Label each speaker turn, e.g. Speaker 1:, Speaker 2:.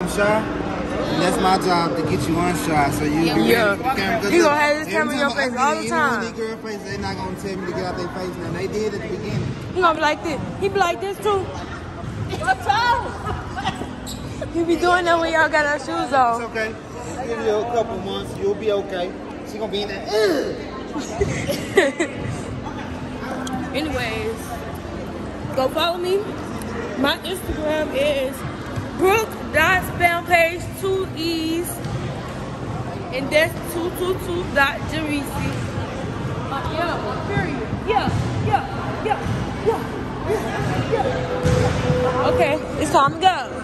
Speaker 1: shy. And that's my job to get you unshy. So you
Speaker 2: You gonna have this camera in your face all the time.
Speaker 1: These girl face, they're not gonna tell me to get out their face. Now they did at the beginning.
Speaker 2: He gonna be like this. He be like this too. What's up? He be doing that when y'all got our shoes on.
Speaker 1: It's okay. Give you a couple months, you'll be okay. She gonna be in that.
Speaker 2: Anyways, go follow me. My Instagram is Brooke.SpamPage 2 E's, and that's 222.Jarisi. Yeah, period. Yeah. Okay, it's time to go.